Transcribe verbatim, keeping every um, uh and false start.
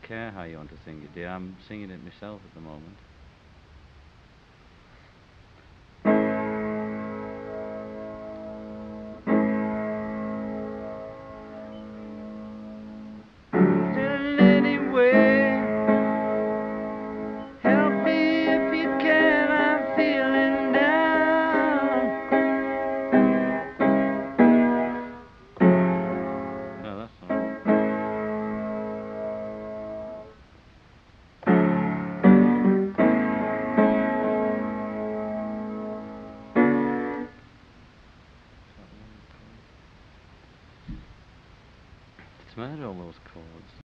care how you want to sing it, dear. I'm singing it myself at the moment. And anyway, help me if you can, I'm feeling down. No, that's not. It's made all those chords.